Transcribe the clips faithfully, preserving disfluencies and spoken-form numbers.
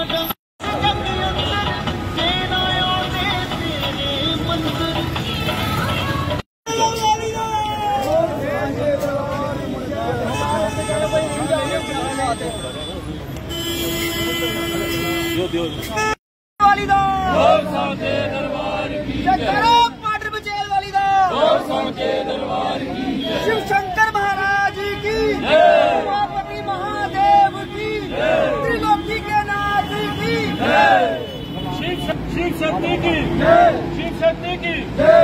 वाली दा पाटर बचेल वाली दा शिव शंकर महाराज की उमापति महादेव की त्रिलोकी के नाथ की शिव शक्ति की शिव शक्ति की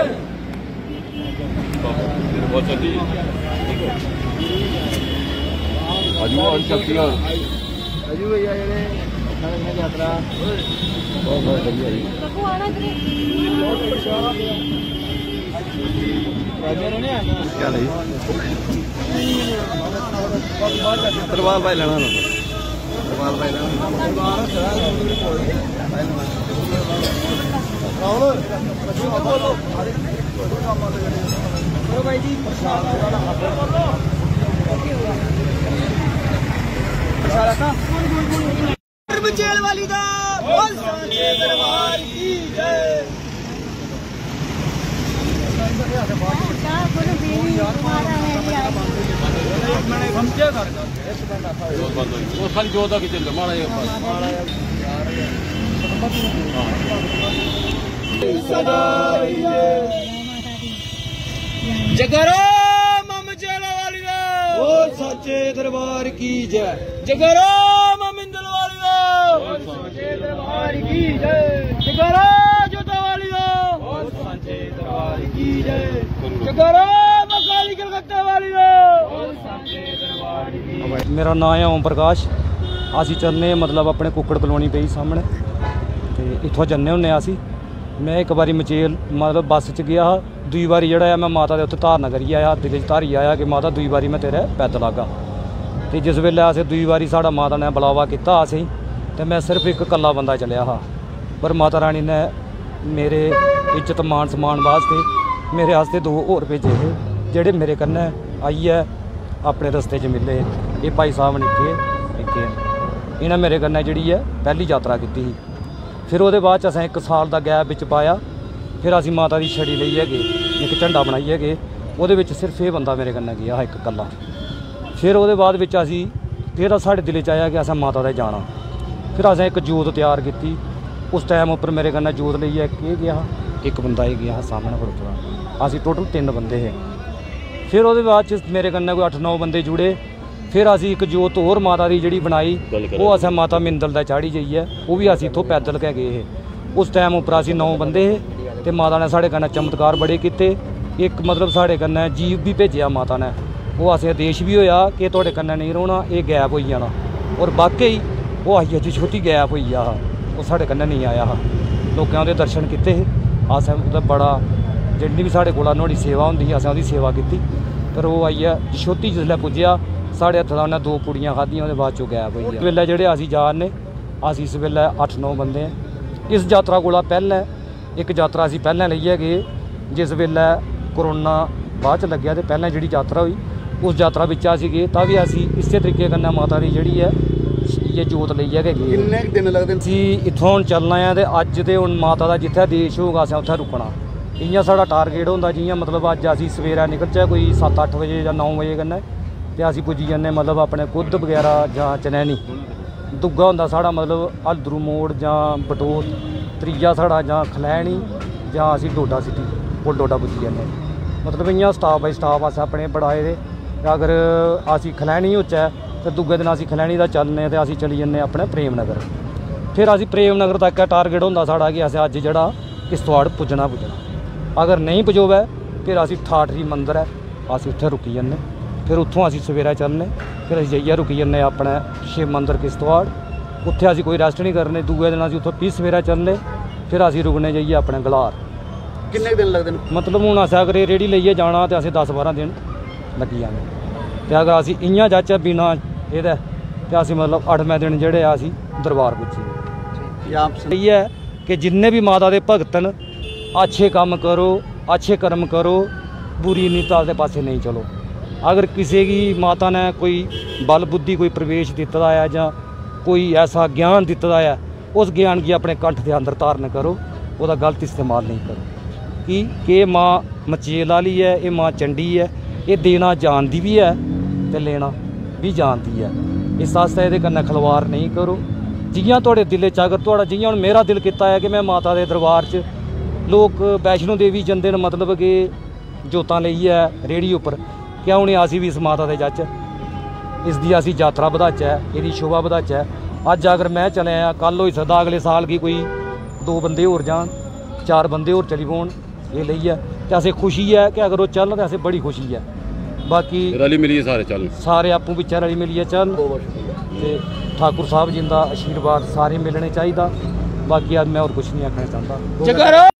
अजू भैया यात्रा बहुत बहुत बढ़िया क्या नहीं तरवार भाई लेना तरवार भाई लेना भाई जी जेल वाली दा दरबार की जय। खाली जोधा की चल माड़ा जगरो मम जेल वाली दा बोल सच्चे दरबार की जय। जगरो ममिंदल वाली दा बोल सच्चे दरबार की जय। जगरो जोधा वाली दा बोल सच्चे दरबार की जय। जगरो मकाली कलकत्ते वाली दा बोल सच्चे दरबार की। मेरा नाम है ओम प्रकाश। असी चलने मतलब अपने कुक्कड़ कलोनी पे ही सामने तो इतों जन्ने होंने असी। मैं एक बारी मचेल मतलब बस च गया हा, दूई बारी जड़ा मैं माता के उत्ते धारना करिए आया, दिल च धारी आया कि माता दूई बारी मैं तेरे पैदल आगा। तो जिस वेले असें दूई बारी साड़ा माता ने बुलावा किया असें तो मैं सिर्फ एक कल्ला बंदा चलिया हा, पर माता रानी ने मेरे इज्जत मान सम्मान वास्ते मेरे वास्ते दो होर भेजे हे जेह्ड़े मेरे कन्नै आइयै अपने रस्ते च मिले। ये भाई साहब निक्के निक्के इन्हें मेरे कन्नै जिहड़ी है पहली यात्रा की थी। फिर वो बाद असें एक साल का गैप बिच पाया, फिर असी माता की छड़ी लेइयै गए, एक झंडा बनाइए गए, वो सिर्फ ये बंदा मेरे कन्नै गया हा एक कल्ला। फिर वो बाद विच असी फिर साढ़े दिल च आया कि असें माता दे जाना। फिर असें एक जोत तैयार की। उस टाइम उपर मेरे कन्नै जोत लेइयै केह् गया हा, एक बंदा ही गया हा सामने खड़ोता। असी टोटल तीन बंदे हे। फिर वो बाद मेरे कन्नै कोई अठ नौ बंदे जुड़े। फिर असी एक जोत होर माता की जिहड़ी बनाई, वो असें माता मिंदल दा चाढ़ी जाइए, वो भी असी इत्थों पैदल गै गए हे। उस टाइम उपर असी नौ बंदे हे ते माता ने साढ़े कन्नै चमत्कार बड़े कीते। एक मतलब साढ़े कन्नै जीव भी भेजिया माता ने, वो असें आदेश भी होया कि तुहाडे कन्नै नहीं रौहना, ये गैप होई जाना। और वाकई वो आई अज छोटी गैप होई गया हा, वो साढ़े कन्नै नहीं आया हा। लोकें उहदे दर्शन कीते हे, असें मतलब बड़ा जिन्नी भी साढ़े कोला नुहाड़ी सेवा होंदी ही असें उहदी सेवा कीती। फिर वो आइया छोटी जिसलै पुज्जेआ साढ़े हत्थ दा उन्हें दो पुड़ियां खाद्धियां, उसदे बाद चो गैप होई गया। वेल्ले जेह्ड़े असी जा ने अस इस वेल्ले अठ नौ बंदे हैं। इस यात्रा कोला पैह्लें एक यात्रा असी पैह्लें लेइयै गए, जिस वेल्ले कोरोना बाद च लग्गेआ ते पैह्लें जिहड़ी यात्रा हुई उस यात्रा बिच असी गए, तां बी असी इस्सै तरीके कन्नै माता दी जिहड़ी है ये जोत लेइयै गै गए। किन्ने दिन लगदे जी इत्थों हुण चलना है ते अज्ज ते हुण माता दा जित्थै आदेश होगा असें उत्थै रुकना। इ'यां साढ़ा टारगेट होंदा जि'यां मतलब अज्ज असी सवेरै निकलचै कोई सत्त अट्ठ बजे जां नौ बजे कन्नै ते असी पुज्जी जन्ने मतलब अपने कुद्द वगैरह जां चनैनी। दूगा होंदा साढ़ा मतलब हल्दरू मोड़ जां बटोत, त्रीया साढ़ा जां खलैनी जां असी डोडा सिटी पुल डोडा पुज्जी जन्ने। मतलब इ'यां स्टाफ बाई स्टाफ अस अपने बढ़ाए दे। अगर असी खलैनी होचै तो दूए दिन असी खलैनी दा चलने ते असी चली जन्ने अपने प्रेम नगर। फिर असी प्रेम नगर तक टारगेट होंदा साढ़ा कि असें अज्ज जेह्ड़ा किश्तवाड़ पुज्जना पुज्जना। अगर नहीं पुजोवै फिर असी ठाठरी मंदर है असी उत्थै रुकी जन्ने। फिर उत्थों असी सवेरै चलने, फिर असी जाइयै रुकी जन्ने अपने शिव मंदर किश्तवाड़। उत्थे असी कोई रैस्ट नहीं करने। दूए दिन असी उत्थों फ्ही सवेरै चलने, फिर असी रुकने जाइयै अपने गलार। किन्ने दिन लगदे न? मतलब हूँ असें अगर रेहड़ी लेइयै जाना तो असें दस बारह दिन लग्गी जाने। ते अगर असी इ'यां जाचै बिना एह्दे ते असी मतलब अठमें दिन जेह्ड़े असी दरबार पुज्जी। इ'यै कि जिन्ने भी माता दे भगत न अच्छे कम्म करो, अच्छे कर्म करो, बुरी नीता दे पासे नहीं चलो। अगर किसी की माता ने कोई बल बुद्धि कोई प्रवेश दिता है या कोई ऐसा ज्ञान दिता है उस ज्ञान की अपने कंठ के अंदर धारण करो, वह गलत इस्तेमाल नहीं करो। कि के माँ मचेल वाली है, ये माँ चंडी है, ये देना जानती भी है तो लेना भी जानती है। इस वास्ते ये कन्नै खलवार नहीं करो। जियां थोड़े दिल च अगर थोड़ा जियां हुण मेरा दिल किता है कि मैं माता के दरबार च लोग वैष्णो देवी जंदे न, मतलब कि जोतां लेइयै रेहड़ी उपर, क्या हूँ असीं भी इस माता दे जाचै, इसकी असीं यात्रा बधाचै, इसकी शोभा बधाचै। अज अगर मैं चले आं, कल हो सकदा अगले साल की कोई दो बंदे होर जान, चार बंदे होर चली पौन ये लेइयै, ते असें खुशी है कि अगर वो चलन तो असें बड़ी खुशी है। बाकी रली मिलिए सारे चलन, सारे आपूं पिच्छे रली मिलिए चलन ते ठाकुर साहब जी का आशीर्वाद सारे मिलने चाहिए। बाकी अज मैं और कुछ नहीं आखना चाहता।